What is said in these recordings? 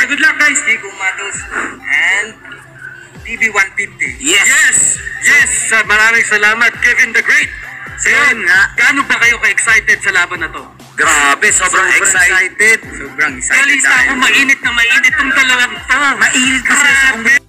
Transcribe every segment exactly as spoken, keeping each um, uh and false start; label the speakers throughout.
Speaker 1: good luck guys. Kiko Matos and T V one fifty.
Speaker 2: Yes!
Speaker 1: Yes! Yes! Uh, maraming salamat, Kevin the Great. So yun nga, gaano ba kayo ka-excited sa laban na to?
Speaker 2: Grabe, sobrang, sobrang excited.
Speaker 1: Sobrang excited. Kalista ako, mainit na mainit tong dalawang to.
Speaker 2: Mainit kasi sa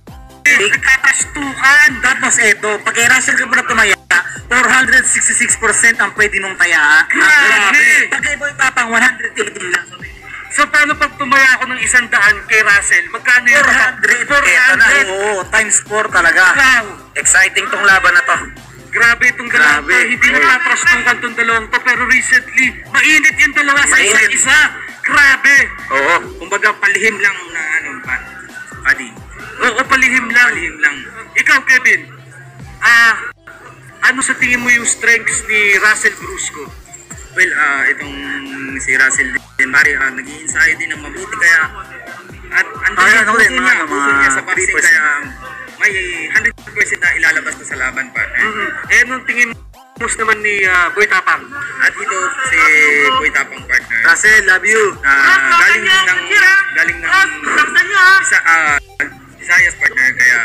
Speaker 1: nagkakastukan.
Speaker 2: Tapos eto, pag kay Russell ka pa na tumaya, four hundred sixty-six percent ang pwede mong taya.
Speaker 1: Grabe!
Speaker 2: Pag kay Boy Tapang, one hundred eighty lang.
Speaker 1: So paano pag tumaya ako ng isang daan kay Russell? Magkano yun?
Speaker 2: four hundred. Eto na, oo, times four talaga.
Speaker 1: Wow!
Speaker 2: Exciting tong laban na to.
Speaker 1: Grabe itong dalawang to. Hindi nagtatrastukan itong dalawang to. Pero recently, mainit yung dalawa sa isa't isa. Grabe!
Speaker 2: Oo.
Speaker 1: Kumbaga palihim lang na ano ba? Adi. Oo, palihim lang. Palihim lang. Ikaw, Kevin, ah, ano sa tingin mo yung strengths ni Russell Brusco?
Speaker 3: Well, ah, itong si Russell din, pare, ah, nag-i-ensayo din ng mabuti kaya at andun
Speaker 2: Ay,
Speaker 3: yung
Speaker 2: ano
Speaker 3: puso
Speaker 2: din,
Speaker 3: niya,
Speaker 2: mga-
Speaker 3: puso niya sa
Speaker 2: mga
Speaker 3: boxing
Speaker 2: three percent.
Speaker 3: kaya may one hundred percent na ilalabas na sa laban pa.
Speaker 1: Mm-hmm. Eh, anong tingin mo naman ni uh, Boy Tapang?
Speaker 3: At ito si Boy Tapang partner.
Speaker 2: Russell, love you.
Speaker 3: Ah, galing ng galing ng isa ah Visayas partner kaya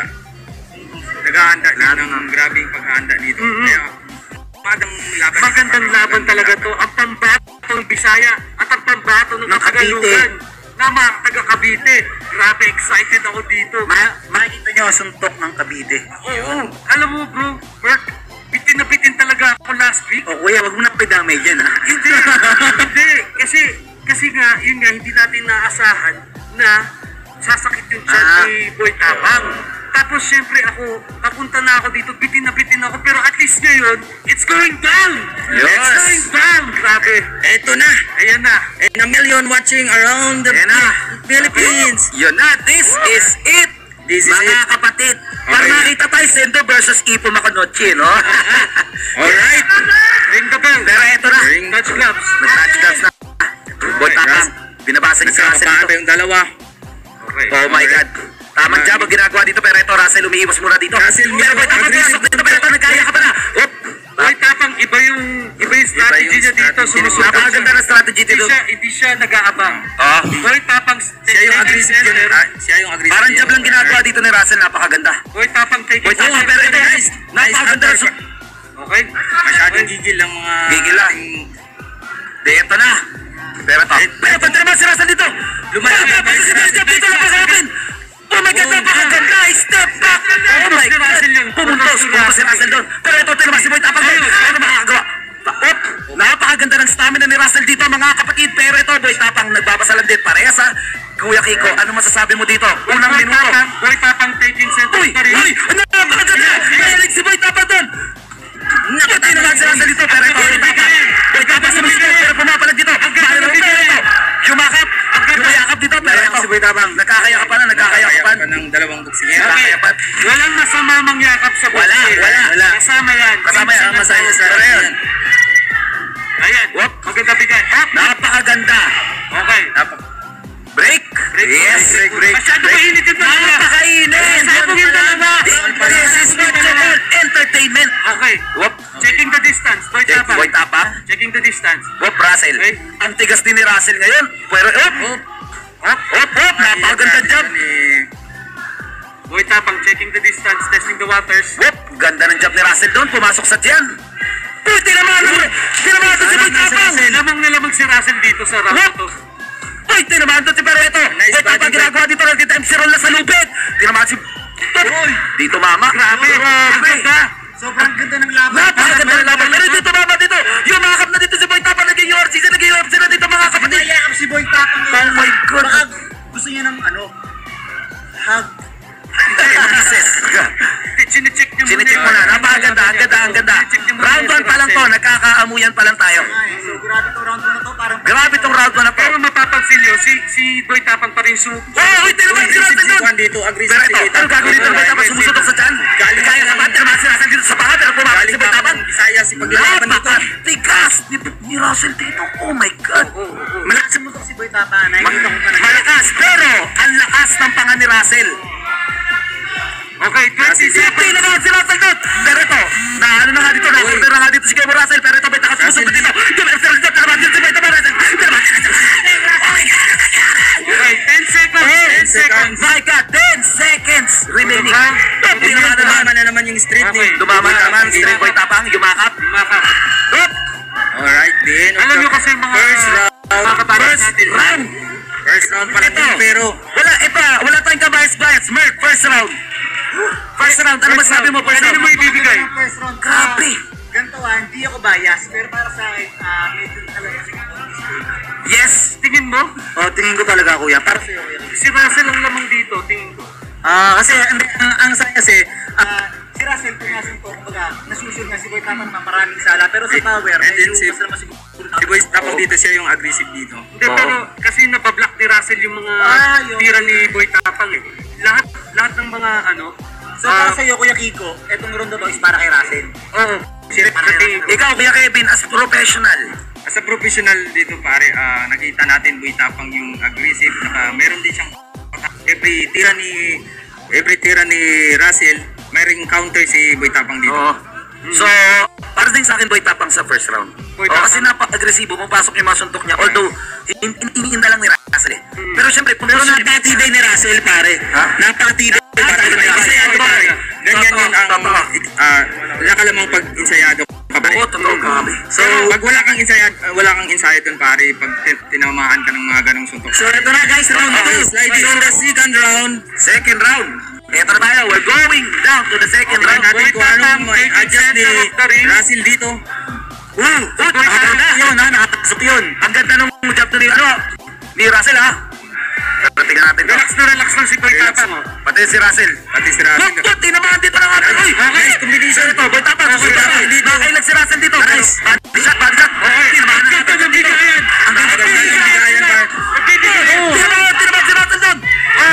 Speaker 3: naghahanda din ng grabing paghahanda dito.
Speaker 1: Mm-hmm.
Speaker 3: Kaya magandang laban.
Speaker 1: Magandang laban talaga to. Ang pambato ng Bisaya at ang pambato ng
Speaker 2: Ng Cavite.
Speaker 1: Tagalugan na mga taga Cavite. Grabe, excited ako dito.
Speaker 2: Ma makikita nyo ang suntok ng Cavite.
Speaker 1: Oo. Alam mo bro, Bert, bitin na bitin talaga ako last week.
Speaker 2: O kuya, wag mo na pidamay dyan ha.
Speaker 1: Hindi, hindi. Kasi, kasi nga, yun nga, hindi natin naasahan na sasakit yung chan
Speaker 2: Ah.
Speaker 1: ni Boy Tapang. Tapos syempre ako, papunta na ako dito, bitin na bitin ako, pero at least ngayon, it's going down!
Speaker 2: Yes.
Speaker 1: It's going down! Grabe!
Speaker 3: Eto na.
Speaker 1: Ayan na.
Speaker 3: And a million watching around the
Speaker 2: Ayan na.
Speaker 3: Philippines.
Speaker 2: Yun na, this is it!
Speaker 3: This is
Speaker 2: Mga
Speaker 3: it.
Speaker 2: kapatid, para
Speaker 3: Okay.
Speaker 2: makita tayo Sendo versus Ipo Maconochi, no?
Speaker 3: Alright.
Speaker 1: Ring the bell.
Speaker 2: Pero eto na,
Speaker 3: Ring.
Speaker 1: Touch gloves.
Speaker 2: nag-touch gloves na. Boy Tapang, binabasa ni si Russell
Speaker 3: Nagkakapaano
Speaker 2: dito.
Speaker 3: yung dalawa.
Speaker 1: Okay.
Speaker 2: Oh my God. Tamang job ang ginagawa dito, pero ito, Russell, umiiwas muna dito.
Speaker 3: Russell,
Speaker 2: Pero Boy Tapang,
Speaker 3: aggressive.
Speaker 2: pinasok dito, pero ito, nagkaya ka pa na. Hop!
Speaker 1: Boy Tapang, iba yung, iba yung strategy
Speaker 3: yung
Speaker 1: niya dito.
Speaker 3: strategy niya.
Speaker 1: Sumusunod
Speaker 2: Napakaganda ng strategy
Speaker 1: Hindi
Speaker 2: dito.
Speaker 1: siya, hindi siya nag-aabang.
Speaker 2: Ah.
Speaker 1: Boy Tapang,
Speaker 3: Siya yung aggressive yun. Ah, siya yung aggressive.
Speaker 2: Parang
Speaker 3: yun.
Speaker 2: job lang ginagawa dito ni Russell, napakaganda.
Speaker 1: Boy Tapang, take
Speaker 2: Boy
Speaker 1: it.
Speaker 2: Tapang, pero ito,
Speaker 3: Nice.
Speaker 2: napakaganda.
Speaker 3: Nice
Speaker 2: So-
Speaker 1: Okay.
Speaker 3: Masyadong gigil lang mga...
Speaker 2: Gigil lang.
Speaker 3: ating-
Speaker 2: Di, ito na. Pero ito. Pero pati naman si Russell dito.
Speaker 3: Lumayo.
Speaker 2: Pero pati si Russell dito lang sa akin. Oh my God, napakaganda. Step back. Oh my
Speaker 1: si
Speaker 2: God.
Speaker 1: Russell yun.
Speaker 2: Pumuntos. Pumuntos si Russell doon. Pero ito, ito naman si Boy Tapang. Ano makakagawa? Op, napakaganda ng stamina ni Russell dito, mga kapatid. Pero ito, Boy Tapang, nagbabasalan din. Parehas ha. Kuya Kiko, ano masasabi mo dito? Unang
Speaker 1: Boy
Speaker 2: minuto.
Speaker 1: Tapang, Boy Tapang taking center
Speaker 2: Uy!
Speaker 1: pa rin.
Speaker 2: Uy! Ano napakaganda? Mahilig si Boy Tapang doon. Nakatay naman si Russell dito. Pero ito, Boy Tapang. Boy Tapang sa mismo. Pero pumapalag dito. Pero ito, yumakap. Yumayakap dito. Pero ito, si Boy Tapang. Nagkakaya ka pa na, nagkakaya ka pa.
Speaker 3: Kaya pa ng dalawang boksingero.
Speaker 1: Okay.
Speaker 2: Nagkakaya pa.
Speaker 1: Walang masama mangyakap sa
Speaker 2: Wala,
Speaker 1: boxing.
Speaker 2: wala, wala.
Speaker 1: Kasama yan.
Speaker 2: Kasama yan, masaya sa
Speaker 3: Pero
Speaker 2: yan.
Speaker 3: yan.
Speaker 1: Ayan.
Speaker 2: Whoop.
Speaker 1: Maganda bigay. Hop.
Speaker 2: Napakaganda.
Speaker 1: Okay.
Speaker 2: Break. Yes.
Speaker 3: break, break.
Speaker 1: Masyado mainit yung dalawa.
Speaker 2: Napakainit.
Speaker 1: Sabog yung dalawa.
Speaker 2: This is Mitchell Entertainment.
Speaker 1: Okay.
Speaker 2: Whoop.
Speaker 1: Checking the distance. Boy
Speaker 2: Check,
Speaker 1: Tapang.
Speaker 2: Boy Tapang.
Speaker 1: Checking the distance.
Speaker 2: Whoop, Russell.
Speaker 1: Okay.
Speaker 2: Ang tigas din ni Russell ngayon. Pero, hop. Hop, hop, hop. Napakaganda job.
Speaker 3: Ni-
Speaker 1: Boy Tapang checking the distance, testing the waters.
Speaker 2: Whoop. Ganda ng job ni Russell doon. Pumasok sa tiyan. Uy, tinamaan mo. Tinamaan doon si Boy Tapang.
Speaker 1: Lamang na lamang si Russell dito sa round
Speaker 2: Whoop.
Speaker 1: to.
Speaker 2: Uy, tinamaan doon si Pero ito.
Speaker 3: Nice
Speaker 2: Boy Tapang
Speaker 3: body,
Speaker 2: ginagawa dito. Nag-time si Ron na sa lupit. Tinamaan si...
Speaker 1: Uy.
Speaker 2: Dito mama.
Speaker 1: Grabe. Ang ganda.
Speaker 3: Sobrang ganda ng laban.
Speaker 2: Napakaganda ng laban. Pero dito mama dito. Yumakap na dito si Boy Tapang. Naging U R C siya. Naging U R C na dito mga kapatid.
Speaker 3: Nayakap si Boy Tapang.
Speaker 2: Oh my God.
Speaker 3: Baka gusto niya ng ano, hug.
Speaker 1: Chine-check niyo
Speaker 2: Sinitik mo na. Napakaganda. Ang ganda. Ang ganda. Round one pa lang to. Nagkakaamuyan pa lang tayo.
Speaker 3: So grabe tong round one na to. Parang
Speaker 2: Grabe tong round one na to.
Speaker 1: Pero mapapansin niyo, si si Boy Tapang pa rin su...
Speaker 2: Oh, uy, tinamaan si Russell doon.
Speaker 3: Juan dito,
Speaker 2: Pero
Speaker 3: aggressive
Speaker 2: ito,
Speaker 3: si
Speaker 2: ano gagawin dito? Boy Tapang sumusutok sa tiyan.
Speaker 3: Galing
Speaker 2: Kaya naman, tinamaan si Russell dito sa paa. Pero bumabalik si
Speaker 3: Galing
Speaker 2: Boy
Speaker 3: pa
Speaker 2: Tapang.
Speaker 3: ng Bisaya si paglalaban dito.
Speaker 2: Napakatigas ni, ni Russell dito. Oh my God.
Speaker 3: Malakas mo to si Boy Tapang. Nakikita ko pa na.
Speaker 2: Malakas, pero ang lakas ng panga ni Russell.
Speaker 1: Okay, twenty
Speaker 2: Safety
Speaker 1: seconds.
Speaker 2: naman si Russell doon. Pero ito, na ano na nga dito, na-order na nga dito si Kevin Russell. Pero ito, may nakasusunod dito. Tinamaan si Russell, tinamaan dito si Boy Tapang. Tinamaan si Russell. Oh my God.
Speaker 1: Okay, ten seconds.
Speaker 2: ten
Speaker 1: ten
Speaker 2: seconds. My God, ten seconds remaining.
Speaker 3: Dumama dumama na naman yung street ni.
Speaker 2: Dumama na naman, Straight Boy Tapang, yumakap.
Speaker 1: Yumakap.
Speaker 2: Up!
Speaker 3: Alright, din.
Speaker 1: Alam nyo kasi mga
Speaker 3: First round.
Speaker 1: mga kabatas
Speaker 2: First
Speaker 1: natin.
Speaker 2: round.
Speaker 3: First round pala
Speaker 2: Ito.
Speaker 3: din, pero
Speaker 2: Wala, iba, wala tayong kabayas-bayas. Merk, first round. First round, ano masabi mo first
Speaker 1: Ano
Speaker 2: round?
Speaker 1: mo ibibigay?
Speaker 4: First round.
Speaker 2: Grabe.
Speaker 4: Ganito ah, hindi ako bias, pero para sa akin, ah, medyo talaga kasi ako
Speaker 2: Yes.
Speaker 1: Tingin mo?
Speaker 2: Oh, tingin ko talaga kuya. Para sa'yo kuya.
Speaker 1: Si Russell ang lamang dito, tingin ko.
Speaker 2: Ah, kasi hindi, ang, ang saya kasi,
Speaker 4: Ah, si Russell, kung nasin ko, kumbaga, nasusunod nga si Boy Tapang naman maraming sala, pero si Power,
Speaker 3: And then
Speaker 4: medyo
Speaker 3: si-
Speaker 4: mas naman siguro.
Speaker 3: si Boy Tapang dito siya yung aggressive dito.
Speaker 1: Hindi,
Speaker 2: Oo.
Speaker 1: pero kasi napablock ni Russell yung mga
Speaker 4: Ah, yun.
Speaker 1: tira ni Boy Tapang eh. Lahat, lahat ng mga ano,
Speaker 4: So para sa'yo, Kuya Kiko, etong round na to is para kay Russell.
Speaker 1: oo,
Speaker 4: Para
Speaker 1: kasi
Speaker 2: ikaw kuya Kevin, as professional.
Speaker 3: As a professional dito pare, ah, nakita natin Boy Tapang yung aggressive, naka meron din siyang every tira ni every tira ni Russell, mayroong counter si Boy Tapang dito.
Speaker 2: Oo. So, para din sa akin Boy Tapang sa first round.
Speaker 1: Boy
Speaker 2: Oh,
Speaker 1: Tapang.
Speaker 2: kasi napaka-agresibo, pumapasok yung mga suntok niya. Although, in- in- iniinda lang ni Russell eh. Pero syempre,
Speaker 3: Pero napakatibay ni Russell pare.
Speaker 2: Ha?
Speaker 3: Napakatibay
Speaker 2: Ah,
Speaker 3: pare.
Speaker 2: tibay,
Speaker 3: Kasi
Speaker 2: tibay,
Speaker 3: ano
Speaker 2: tibay.
Speaker 3: pare, ganyan yun ang
Speaker 2: Totoo.
Speaker 3: ah, nakalamang pag-insayado ka pare.
Speaker 2: Oo, totoo, grabe.
Speaker 3: So, pag wala kang insayad, uh, wala kang insight dun pare, pag tin- tinamaan ka ng mga ganong suntok.
Speaker 2: So, ito na guys, round
Speaker 3: Okay,
Speaker 2: two.
Speaker 3: sliding on the second round.
Speaker 2: Second round. Ito na tayo, we're going down to the second
Speaker 3: Tingnan
Speaker 2: round.
Speaker 3: natin
Speaker 1: Boy
Speaker 3: kung anong
Speaker 1: Tapang,
Speaker 3: may
Speaker 1: taking
Speaker 3: adjust ni
Speaker 1: center of the ring.
Speaker 3: Russell dito.
Speaker 2: Wow! Nakapasok yun ha, nakapasok yun. Ang ganda nung jab to ni, ano, ni Russell ha. Pero tingnan natin to.
Speaker 1: relax na relax lang si Boy
Speaker 3: Relax.
Speaker 1: Tapang. oh.
Speaker 2: Pati si Russell.
Speaker 3: Pati si Russell.
Speaker 2: Look, tinamaan dito ng atin. Uy!
Speaker 3: Nice combination
Speaker 2: Ito, Boy Tapang.
Speaker 3: Okay,
Speaker 2: Boy Tapang.
Speaker 3: dito.
Speaker 2: Nakailag si Russell dito.
Speaker 3: Nice.
Speaker 2: Body shot, body shot. Tinamaan na
Speaker 1: Ganda
Speaker 2: natin
Speaker 1: ng
Speaker 2: dito.
Speaker 1: bigayan.
Speaker 2: Ang ganda ng
Speaker 3: Bigayan, pare.
Speaker 1: Nagbibigay.
Speaker 2: Tinamaan, tinamaan si Russell doon.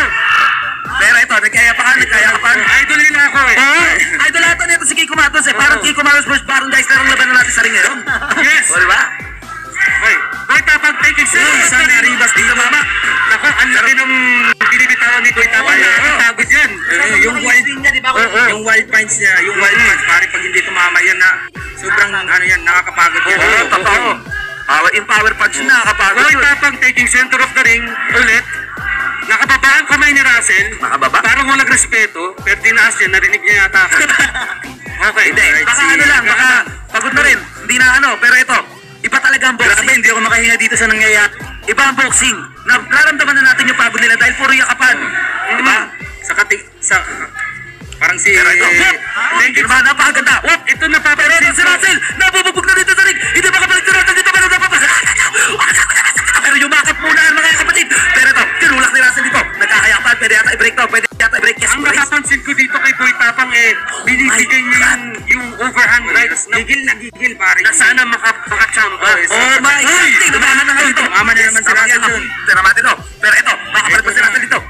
Speaker 2: Pero ito, nagkaya pa ka, nagkaya ka pa.
Speaker 1: Idol nila ako eh.
Speaker 2: Oo. Idol ata nito si Kiko Matos eh. Parang Kiko Matos versus Baron Dice lang ang laban natin sa ring ngayon.
Speaker 1: Yes.
Speaker 2: O, diba?
Speaker 1: Hey, Boy Tapang taking
Speaker 3: Uy,
Speaker 1: center.
Speaker 3: isang naribas dito mama.
Speaker 1: Ako, ang laki ng binibitawan ni Boy Tapang. Nakakatago dyan.
Speaker 3: Eh, yung wild
Speaker 4: niya, di ba?
Speaker 3: yung wild punch niya, yung wild punch pare pag hindi tumama yan na sobrang ano yan, nakakapagod yan.
Speaker 2: Oo, totoo. Power in power punch na, nakapagod
Speaker 1: Boy
Speaker 2: yun.
Speaker 1: Tapang taking center of the ring ulit. Nakababa ang kamay ni Russell.
Speaker 2: Nakababa?
Speaker 1: Parang walang respeto, pero tinaas niya, narinig niya yata ako. Okay,
Speaker 2: Hindi,
Speaker 3: Alright,
Speaker 2: baka
Speaker 3: si-
Speaker 2: ano lang, baka pagod na rin. Hindi na ano, pero ito, iba talaga ang boxing.
Speaker 3: Grabe, hindi ako makahinga dito sa nangyayari.
Speaker 2: Iba ang boxing. Na, naramdaman na natin yung pagod nila dahil puro yakapan. Diba?
Speaker 3: Sa kati sa parang si
Speaker 2: Pero ito, whoop! Hindi naman, napakaganda. Whoop!
Speaker 1: ito na
Speaker 2: Pero ito si Russell, nabubugbog na dito sa ring. Hindi makabalik si Russell dito, pero napapasa. Pero yumakap muna ang mga kapatid. Pero ito, tinulak ni Russell dito. Nagkakayapan, pwede yata i-break to, pwede yata i-break. Yes,
Speaker 1: Ang
Speaker 2: brace.
Speaker 1: napapansin ko dito kay Boy Tapang eh, binibigay niya yung, yung overhand rights na,
Speaker 3: gigil na gigil pare.
Speaker 1: na sana maka, makachamba.
Speaker 2: Oh my God! Tinamaan na nga dito.
Speaker 3: Tumama na naman si Russell dun.
Speaker 2: Tinamaan dito. Pero ito, makabalik pa si Russell dito.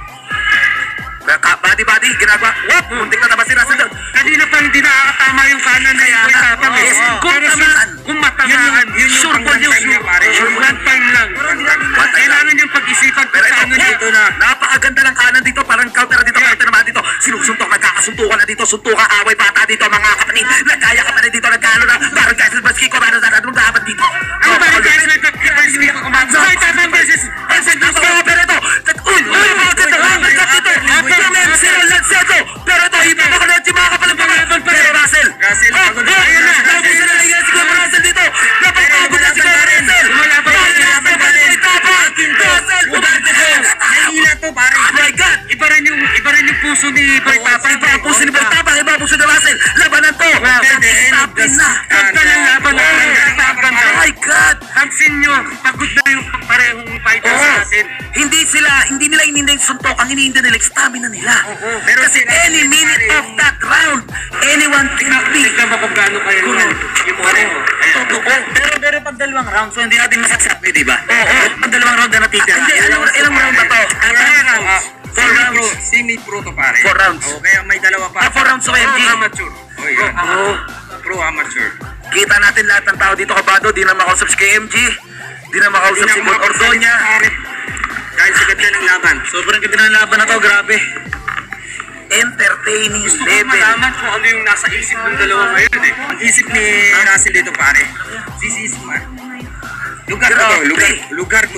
Speaker 2: Body-body, ginagawa. Whoop! Muntik na taba si Russell doon.
Speaker 1: Kanina pa hindi nakakatama yung kanan ni Boy Tapang eh.
Speaker 2: Yes.
Speaker 1: Kung
Speaker 2: Pero si-
Speaker 1: tamaan, kung matamaan,
Speaker 3: yun yung
Speaker 1: sure
Speaker 3: pang
Speaker 1: po
Speaker 3: one
Speaker 1: yung
Speaker 3: time niya, pare.
Speaker 1: sure one time lang. Kailangan niyang pag-isipan
Speaker 2: Pero
Speaker 1: kung
Speaker 2: ito,
Speaker 1: paano niya
Speaker 2: ito na. Napakaganda ng kanan dito. Parang counter dito. Counter naman dito. Sinusuntok, nagkakasuntukan na dito. Suntukan, away, bata dito. Mga kapatid. Nagkaya ka pa na dito. Nagkano na. Parang guys, mas Kiko, ano na natin magdapat dito.
Speaker 1: Ano ba yung guys na nag-first week ako kumakas? Boy Tapang versus versus
Speaker 2: Gusto ko, pero ito. nag- Uy, uy, mga ganda. Nagkat dito. Pero Zero Lanceto. Pero ito, iba ba ka na yung mga kapatid. Pero Russell.
Speaker 3: Russell,
Speaker 2: Ah,
Speaker 3: pagod
Speaker 2: ah,
Speaker 3: na.
Speaker 2: ayun na. Russell na nangyayari si Kuya Russell dito. Napapagod na si Kuya Russell.
Speaker 1: Lumalaban pa rin.
Speaker 2: Russell, Russell, tapos. Russell, Russell.
Speaker 3: Nahihila to pare.
Speaker 2: Oh my God!
Speaker 1: Iba rin yung iba rin yung puso ni Boy Tapang.
Speaker 2: Iba ang puso ni Boy Tapang, iba ang puso ni Russell. Labanan to.
Speaker 3: At the end of the
Speaker 2: Stopin na.
Speaker 1: Ganda ng laban na Tapang.
Speaker 2: Oh my God!
Speaker 1: Pansin nyo, pagod na yung parehong fighters
Speaker 2: Oo.
Speaker 1: natin.
Speaker 2: Hindi sila, hindi nila inindi yung suntok, ang iniinda nila, yung stamina nila.
Speaker 3: Pero
Speaker 2: Kasi
Speaker 3: sila-
Speaker 2: any minute of that round, anyone can be.
Speaker 1: Tignan mo kung gaano kayo yung yung pareho. Ayan.
Speaker 2: Totoo.
Speaker 4: Pero pero pag dalawang round, so hindi natin masasabi, di ba?
Speaker 2: Oo.
Speaker 4: Pag dalawang round na natitira.
Speaker 2: Hindi, ilang, ilang round ba to?
Speaker 3: Four rounds.
Speaker 2: Four
Speaker 3: Semi-pro,
Speaker 2: rounds.
Speaker 3: semi-pro to pare.
Speaker 2: Four rounds.
Speaker 3: O kaya may dalawa pa.
Speaker 2: Ah, four rounds so M G.
Speaker 1: Pro amateur.
Speaker 3: Oh, yan.
Speaker 2: Oo.
Speaker 3: Pro amateur.
Speaker 2: Kita natin lahat ng tao dito kabado, di na makausap si K M G, di na makausap si Bon Ordoña.
Speaker 3: Dahil sa ganda ng laban.
Speaker 4: Sobrang ganda ng laban na to, grabe.
Speaker 2: Entertaining
Speaker 1: Gusto ko
Speaker 2: level.
Speaker 1: malaman kung ano yung nasa isip ng dalawa ngayon eh.
Speaker 3: Ang isip ni Russell dito pare. This is man. Lugar ko to,
Speaker 2: Grabe.
Speaker 3: lugar, lugar ko to.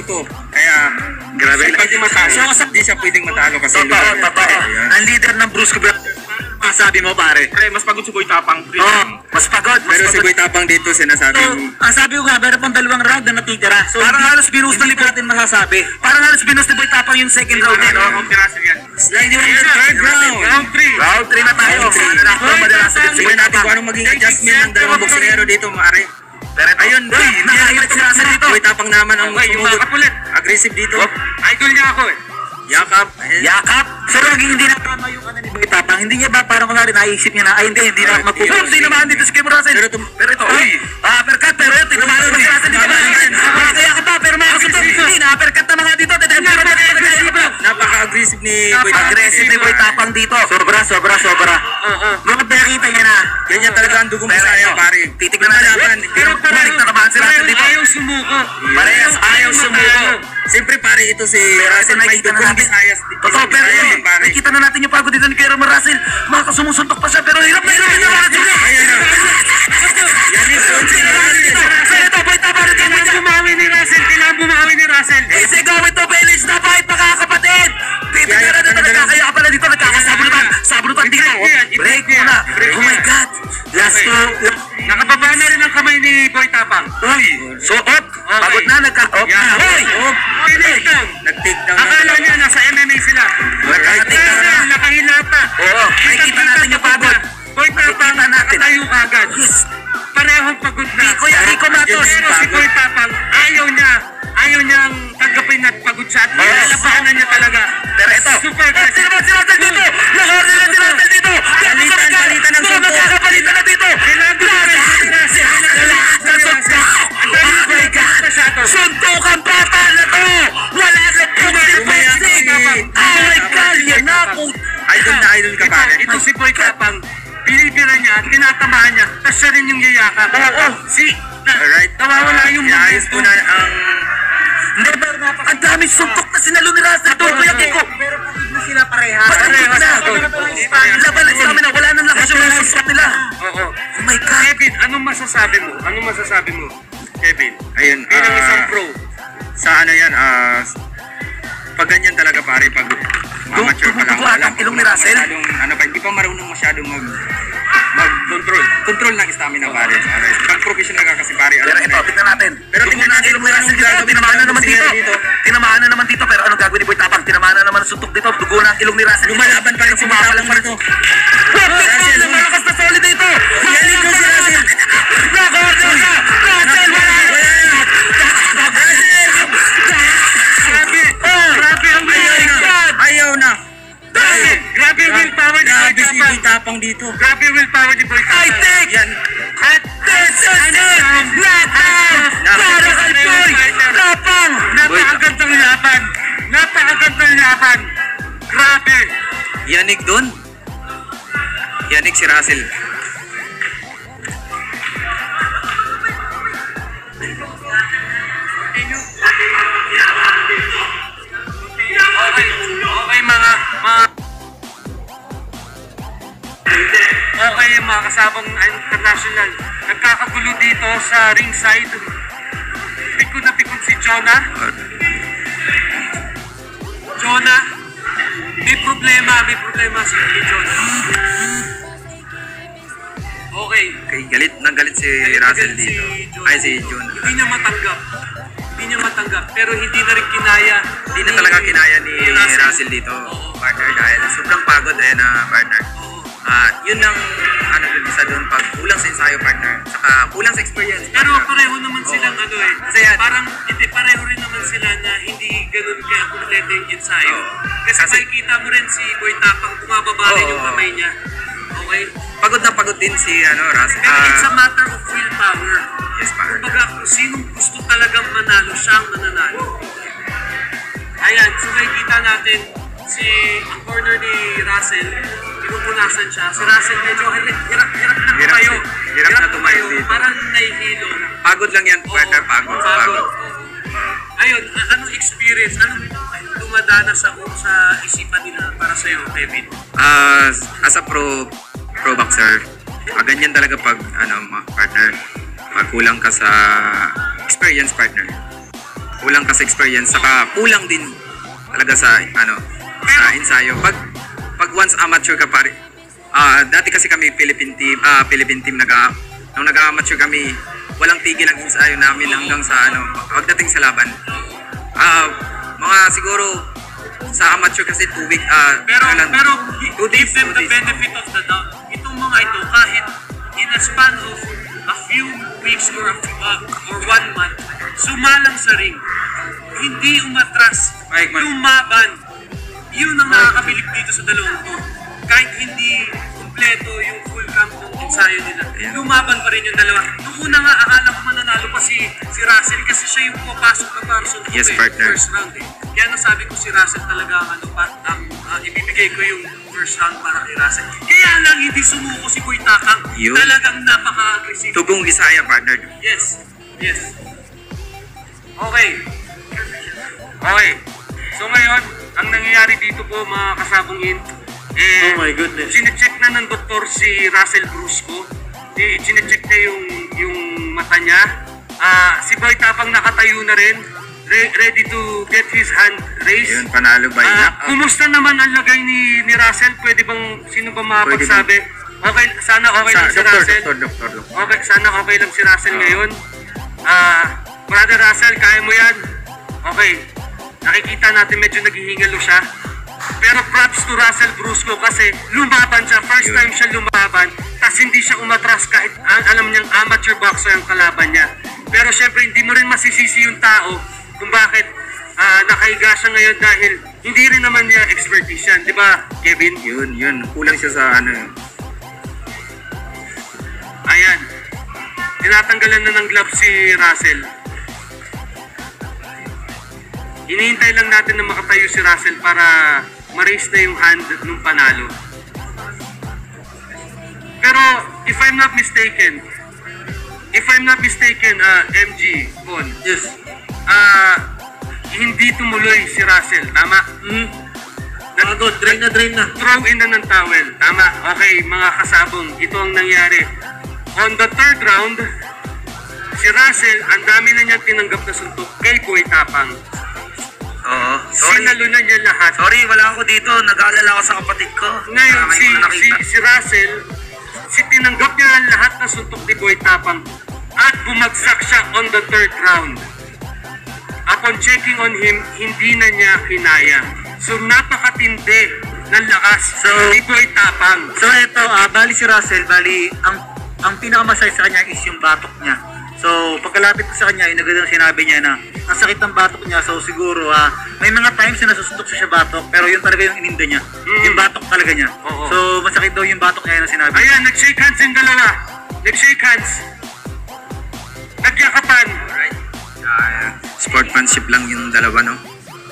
Speaker 3: Kaya,
Speaker 2: Grabe.
Speaker 3: siya pwede matalo. Hindi siya pwedeng matalo kasi
Speaker 2: Totoo,
Speaker 3: leader.
Speaker 2: totoo.
Speaker 3: Ayan.
Speaker 2: Ang leader ng Bruce Kubra. Masabi mo pare.
Speaker 1: Pre, mas pagod si Boy Tapang. Pre.
Speaker 2: Oo, mas pagod. Mas
Speaker 3: Pero si
Speaker 2: pagod.
Speaker 3: Boy Tapang dito
Speaker 2: So,
Speaker 3: sinasabing
Speaker 2: ang sabi ko nga, meron pang dalawang round na natitira. So, parang halos binus na lipat natin masasabi. Parang halos binus ni Boy Tapang yung second round eh, no?
Speaker 3: sliding on the third round.
Speaker 1: Round three.
Speaker 2: Round three na tayo.
Speaker 3: Round three.
Speaker 2: Ano na ako, madalasan si Boy
Speaker 3: Tingnan natin
Speaker 2: Tapang.
Speaker 3: kung anong maging adjustment ng dalawang boksingero dito, Mare.
Speaker 2: Pero ito,
Speaker 3: Ayun,
Speaker 2: uy, nakahilit si Russell dito.
Speaker 3: Boy Tapang naman ang
Speaker 1: Okay, yung
Speaker 3: sumugod.
Speaker 1: mga kapulit.
Speaker 3: Aggressive dito.
Speaker 1: Idol niya ako eh.
Speaker 3: Yakap. Eh,
Speaker 2: Yakap. So, laging hindi na tama yung ano ni Boy Tapang. Hindi niya ba parang kunwari naisip niya na, ay hindi, hindi na magpupunta. Hindi naman dito si Kim Russell.
Speaker 3: Pero ito-
Speaker 2: pero ito, uy, uppercut, pero ito, tinamaan naman si Russell dito. Kaya ka pa, pero mga kasunod, hindi na uppercut na mga dito.
Speaker 3: Napaka-aggressive ni Boy Tapang.
Speaker 2: Aggressive ni Boy Tapang dito. Sobra, sobra, sobra. Mga nakita niya na.
Speaker 3: Ganyan talaga ang dugong
Speaker 2: Pero
Speaker 3: Bisaya,
Speaker 2: ito,
Speaker 3: pare.
Speaker 2: titignan natin.
Speaker 3: Lumalaban.
Speaker 2: Pero bumalik na naman si Russell dito.
Speaker 1: Ayaw sumuko.
Speaker 2: Parehas ayaw sumuko.
Speaker 3: Siyempre, pare, ito si Russell may
Speaker 2: nakikita na
Speaker 3: dugong
Speaker 2: natin.
Speaker 3: Bisayas.
Speaker 2: Totoo, pero
Speaker 3: Bisaya din, pare.
Speaker 2: nakikita na natin yung pagod dito ni Kuya Romar Russell. Mga sumusuntok pa siya, pero hirap na hirap na hirap na hirap.
Speaker 3: Ayan na. Yan yung sound si Russell.
Speaker 2: Pero ito, Boy Tapang, ito, Boy
Speaker 1: Kailangan
Speaker 2: Tapang.
Speaker 1: bumawi ni Russell. Kailangan bumawi ni Russell.
Speaker 2: Is it going to finish the fight, mga kapatid? Dito
Speaker 3: Kaya,
Speaker 2: na dito,
Speaker 3: ano,
Speaker 2: nagkakaya ka pala dito, nagkakasabunutan. Sabunutan dito. Break muna. Oh my God. Last two.
Speaker 1: Nakababa na rin ang kamay ni Boy Tapang.
Speaker 2: Uy, suot. Pagod na, nagka-op na.
Speaker 1: Yan.
Speaker 2: Uy,
Speaker 3: Oh,
Speaker 1: Finish down.
Speaker 3: nag-take down. na
Speaker 1: Akala
Speaker 3: talaga.
Speaker 1: niya nasa M M A sila.
Speaker 2: Nagka-take down na.
Speaker 1: Russell, nakahila pa.
Speaker 2: Oo, nakikita natin yung pagod.
Speaker 1: Boy Tapang,
Speaker 2: Nakikita natin.
Speaker 1: nakatayo agad.
Speaker 2: Yes.
Speaker 1: Parehong pagod na.
Speaker 2: Di, Kuya Rico Matos.
Speaker 1: Pero si Boy Tapang, ayaw niya. Ayaw niyang tanggapin at pagod siya. At nilalabanan niya talaga.
Speaker 2: Pero ito.
Speaker 1: Super
Speaker 2: Eh, sino ba si Russell dito? Nakahuli na si Russell dito.
Speaker 3: Palitan, palitan ng
Speaker 2: So,
Speaker 3: suntok.
Speaker 2: magkakapalitan na dito. Oh my God. Suntukan pa pala to. Wala na
Speaker 3: Umaya
Speaker 2: pumipensing.
Speaker 3: si-
Speaker 2: Oh my God, yan na po.
Speaker 3: Idol na idol ka, pare.
Speaker 1: Ito si Boy Tapang, binibira niya, tinatamaan niya, tapos siya rin yung yayakap. Oo. Si, na,
Speaker 3: Alright.
Speaker 1: nawawala yung
Speaker 3: Iayos ko na ang...
Speaker 2: Hindi, pero napaka- ang daming suntok na sinalo ni Russell. Ito, Kuya Kiko.
Speaker 4: Pero pagod na sila pareha.
Speaker 2: Pareho na. Laban na sila, wala nang lakas yung mga suskat nila.
Speaker 1: Oo.
Speaker 2: Oh my God.
Speaker 1: Kevin, anong masasabi mo? Anong masasabi mo, Kevin?
Speaker 3: Ayun,
Speaker 1: Bilang
Speaker 3: ah,
Speaker 1: isang pro.
Speaker 3: sa ano yan, ah... pag ganyan talaga, pare, pag amateur pa lang.
Speaker 2: Tumutugo ata ang ilong ni Russell.
Speaker 3: Masyadong, ano pa, hindi pa marunong masyadong mag... mag-control. Control ng stamina, pare. Alright. Pag professional ka kasi, pare.
Speaker 2: Pero
Speaker 3: alam
Speaker 2: ito,
Speaker 3: mo na.
Speaker 2: tignan natin.
Speaker 3: Pero tingnan natin
Speaker 2: ilong ni
Speaker 3: kung
Speaker 2: Russell
Speaker 3: anong
Speaker 2: dito.
Speaker 3: gagawin
Speaker 2: Tinamaan na
Speaker 3: ng
Speaker 2: naman dito.
Speaker 3: dito.
Speaker 2: Tinamaan na naman dito. Pero anong gagawin ni Boy Tapang? Tinamaan na naman ang suntok dito. Dugo na ang ilong ni Russell.
Speaker 3: Lumalaban pa rin si Tapang dito.
Speaker 2: Russell, malakas na solid dito.
Speaker 3: Galing ko si Russell.
Speaker 2: Russell, Russell, wala.
Speaker 1: Grabe! Grabe ang
Speaker 3: Ayaw na.
Speaker 1: God!
Speaker 3: Ayaw na.
Speaker 1: Grabe! Grabe yung willpower ni Boy
Speaker 3: Grabe si
Speaker 1: Tapang.
Speaker 3: Boy Tapang dito.
Speaker 1: Grabe yung willpower ni Boy
Speaker 2: I
Speaker 1: Tapang.
Speaker 2: think
Speaker 3: Yan.
Speaker 2: at this is it. Lahat para kay Boy Tapang.
Speaker 1: Napakagandang laban! Napakagandang laban! Grabe!
Speaker 3: Yanig doon. Yanig si Russell.
Speaker 1: Okay, okay mga, mga okay mga kasabang international. Nagkakagulo dito sa ringside. Pikon na pikon si Jonah. Jonah, may problema, may problema si Jonah. Okay.
Speaker 3: Kay galit nang galit si Russell dito. Ay, si Jun.
Speaker 1: Hindi niya matanggap. Hindi niya matanggap. Pero hindi na rin kinaya.
Speaker 3: Hindi na talaga kinaya ni Russell dito, partner, dahil sobrang pagod eh na partner. Ah, yun ang ano dun isa doon, pag kulang sa ensayo, partner, saka kulang sa experience.
Speaker 1: Pero
Speaker 3: partner.
Speaker 1: pareho naman silang ano eh.
Speaker 3: Kasi yan.
Speaker 1: Parang hindi, pareho rin naman sila na hindi ganun kaya kompleto yung ensayo.
Speaker 3: Oo.
Speaker 1: Kasi,
Speaker 3: Kasi-
Speaker 1: makikita mo rin si Boy Tapang bumababa rin
Speaker 3: Oo.
Speaker 1: yung kamay niya. Okay?
Speaker 3: Pagod na pagod din si ano, Russell.
Speaker 1: Pero it's a
Speaker 3: Ah,
Speaker 1: matter of willpower.
Speaker 3: yes, partner.
Speaker 1: Kumbaga kung sinong gusto talagang manalo, siya ang mananalo. Ayan, so makikita natin si ang corner ni Russell, pinupunasan siya. Si Russell medyo hirap, hirap, hirap na
Speaker 3: Hirap
Speaker 1: tumayo.
Speaker 3: si- hirap na tumayo dito.
Speaker 1: Parang nahihilo.
Speaker 3: Pagod lang yan, partner,
Speaker 1: Oo,
Speaker 3: pagod,
Speaker 1: pagod.
Speaker 3: pagod.
Speaker 1: Ayun, a- anong experience, anong dumadana sa sa isipan nila para sa iyo, Kevin?
Speaker 3: Ah, as a pro pro boxer, ah, ganyan talaga pag ano, mga partner, pag kulang ka sa experience, partner. Kulang ka sa experience, saka kulang din talaga sa ano, sa ensayo. Pag pag once amateur ka pare, ah dati kasi kami Philippine team, ah Philippine team nag nung nag-amateur kami, walang tigil ang ensayo namin hanggang sa ano, pagdating sa laban. Ah mga siguro sa amateur kasi two week ah
Speaker 1: Pero,
Speaker 3: ano lang,
Speaker 1: pero
Speaker 3: two
Speaker 1: give
Speaker 3: days,
Speaker 1: them
Speaker 3: two
Speaker 1: the
Speaker 3: days.
Speaker 1: benefit of the doubt. Itong mga ito, kahit in a span of a few weeks or, a, uh, or one month, sumalang sa ring, hindi umatras,
Speaker 3: Mike, Mike.
Speaker 1: lumaban. Yun ang nakakabilib dito sa dalawang to. Kahit hindi kumpleto yung full camp ng ensayo nila,
Speaker 3: Ayan.
Speaker 1: lumaban pa rin yung dalawa. Noong una nga, akala ko mananalo pa si, si Russell kasi siya yung papasok na para sa
Speaker 3: Yes,
Speaker 1: eh,
Speaker 3: partner.
Speaker 1: first round eh. Kaya nasabi ko si Russell talaga ang ano, pa, ang, ah, ibibigay ko yung first round para kay Russell. Kaya lang hindi sumuko si Boy Takang.
Speaker 3: Yun.
Speaker 1: Talagang napaka-aggressive.
Speaker 3: Tugong Bisaya partner.
Speaker 1: Yes, yes. Okay. Okay. So ngayon, ang nangyayari dito po mga kasabungin, eh,
Speaker 2: Oh my goodness.
Speaker 1: sinecheck na ng doktor si Russell Brusco. Eh, sinecheck na yung, yung mata niya. Ah, si Boy Tapang nakatayo na rin. Re- ready to get his hand raised.
Speaker 3: Yun, panalo by
Speaker 1: Ah,
Speaker 3: knockout.
Speaker 1: kumusta naman ang lagay ni, ni Russell? Pwede bang, sino ba makapagsabi? Okay, sana okay lang
Speaker 3: Sa,
Speaker 1: si
Speaker 3: doktor,
Speaker 1: Russell.
Speaker 3: doktor, doktor, doktor.
Speaker 1: Okay, sana okay lang si Russell
Speaker 3: Oo.
Speaker 1: ngayon. Ah, Brother Russell, kaya mo yan. Okay, nakikita natin medyo naghihingalo siya. Pero props to Russell Brusco kasi lumaban siya. First
Speaker 3: Yun.
Speaker 1: time siya lumaban. Tapos hindi siya umatras kahit ah, alam niyang amateur boxer ang kalaban niya. Pero syempre hindi mo rin masisisi yung tao kung bakit ah, nakahiga siya ngayon dahil hindi rin naman niya expertise yan. Di ba, Kevin?
Speaker 3: Yun, yun. Kulang siya sa ano.
Speaker 1: Ayan. Tinatanggalan na ng gloves si Russell. Hinihintay lang natin na makatayo si Russell para ma-raise na yung hand nung panalo. Pero if I'm not mistaken, if I'm not mistaken, uh, M G, Bon,
Speaker 2: Yes.
Speaker 1: ah hindi tumuloy si Russell, tama?
Speaker 2: Hmm. Pagod, drain na, drain na.
Speaker 1: Throw in na ng towel. Tama. Okay, mga kasabong, ito ang nangyari. On the third round, si Russell, ang dami na niyang tinanggap na suntok kay Boy Tapang.
Speaker 3: Oo. Sorry.
Speaker 1: Sinalo na niya lahat.
Speaker 3: Sorry, wala ako dito. Nag-aalala ako sa kapatid ko.
Speaker 1: Ngayon,
Speaker 3: Ah, may
Speaker 1: si,
Speaker 3: mga
Speaker 1: si,
Speaker 3: nakita.
Speaker 1: si Russell, si tinanggap niya ang lahat na suntok ni Boy Tapang at bumagsak siya on the third round. Upon checking on him, hindi na niya kinaya. So, napakatindi ng lakas
Speaker 2: So,
Speaker 1: ni Boy Tapang.
Speaker 2: So ito, ah, bali si Russell, bali ang ang pinakamasay sa kanya is yung batok niya. So pagkalapit ko sa kanya, yung naganda sinabi niya na ang sakit ng batok niya. So siguro ah, may mga times na nasusuntok siya sa batok, pero yun talaga yung ininda niya.
Speaker 1: Mm.
Speaker 2: Yung batok talaga niya.
Speaker 1: Oo.
Speaker 2: So masakit daw yung batok niya na sinabi.
Speaker 1: Ayan, nag-shake hands yung dalawa. Nag-shake hands. Nagyakapan.
Speaker 3: Alright. Ah, sportsmanship lang yung dalawa, no?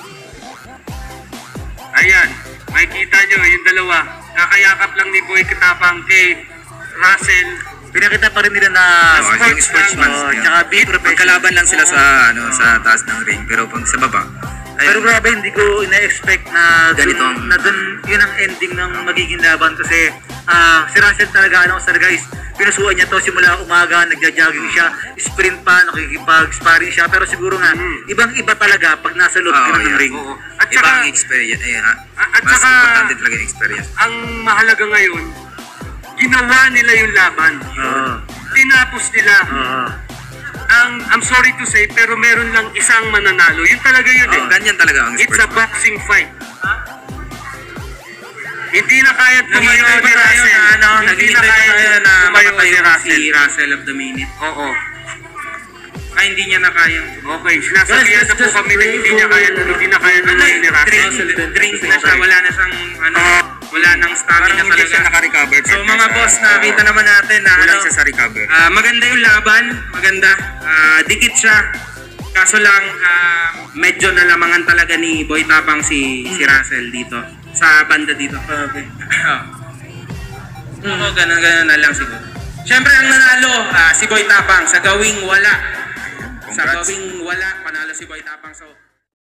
Speaker 1: Ayan, makikita nyo yung dalawa. Kakayakap lang ni Boy Tapang kay Russell.
Speaker 2: Pinakita pa rin nila na
Speaker 3: Oo, yung sportsman.
Speaker 2: Oo,
Speaker 3: yun.
Speaker 2: tsaka be professional.
Speaker 3: Magkalaban lang sila sa ano sa taas ng ring, pero pag sa baba,
Speaker 2: Pero
Speaker 3: ayun.
Speaker 2: grabe, hindi ko ina-expect na
Speaker 3: Ganito
Speaker 2: dun,
Speaker 3: ang-
Speaker 2: na dun, yun ang ending ng magiging laban kasi ah, si Russell talaga, ano talaga is pinusuan niya to simula umaga, nagja-jogging siya, sprint pa, nakikipag-sparring siya, pero siguro nga,
Speaker 1: Mm.
Speaker 2: ibang-iba talaga pag nasa loob
Speaker 3: Oo,
Speaker 2: ka na ng
Speaker 3: yeah.
Speaker 2: ring.
Speaker 1: Oo. At
Speaker 3: Iba
Speaker 1: saka,
Speaker 3: ang experience. Eh, ah,
Speaker 1: at
Speaker 3: mas
Speaker 1: saka-
Speaker 3: importante talaga yung experience.
Speaker 1: ang mahalaga ngayon, ginawa nila yung laban.
Speaker 2: Oo.
Speaker 1: Tinapos nila.
Speaker 2: Oo.
Speaker 1: Ang, I'm sorry to say, pero meron lang isang mananalo. Yun talaga yun eh.
Speaker 3: Oh, ganyan talaga ang
Speaker 1: It's a
Speaker 3: sportsman.
Speaker 1: boxing fight. Hindi na kaya tumayo
Speaker 5: Naging
Speaker 1: ni
Speaker 5: tayo
Speaker 1: Russell.
Speaker 5: na ano,
Speaker 1: Hindi
Speaker 5: naging
Speaker 1: na
Speaker 5: tayo
Speaker 1: kaya
Speaker 5: na
Speaker 1: tumayo
Speaker 5: makatayo
Speaker 1: ni
Speaker 5: si
Speaker 1: Russell.
Speaker 5: Russell of the minute.
Speaker 1: Oo.
Speaker 5: Ay, hindi niya na kayang.
Speaker 1: Okay, sinasabihan na po kami na hindi niya kaya, hindi na kaya tumayo ni
Speaker 5: Drink,
Speaker 1: Russell.
Speaker 5: drink na siya, wala na siyang, ano, wala nang
Speaker 3: Parang
Speaker 5: stamina
Speaker 3: hindi siya
Speaker 5: talaga.
Speaker 3: naka-recover.
Speaker 5: So mga boss, nakita naman natin na
Speaker 3: Kulang
Speaker 5: ano,
Speaker 3: siya sa recover.
Speaker 5: ah, maganda yung laban, maganda. Ah, dikit siya. Kaso lang, ah, medyo nalamangan talaga ni Boy Tapang si si Russell dito. Sa banda dito. Okay. Oo, ganun, ganun na lang siguro. Siyempre ang nanalo, ah, si Boy Tapang sa gawing wala. Sa
Speaker 3: Congrats.
Speaker 5: gawing wala, panalo si Boy Tapang. So,